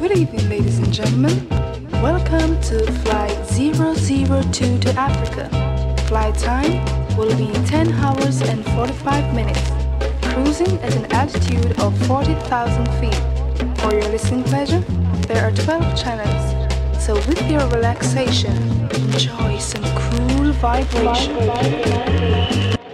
Good evening, ladies and gentlemen. Welcome to Flight 002 to Africa. Flight time will be 10 hours and 45 minutes, cruising at an altitude of 40,000 feet. For your listening pleasure, there are 12 channels, so with your relaxation, enjoy some cool vibration.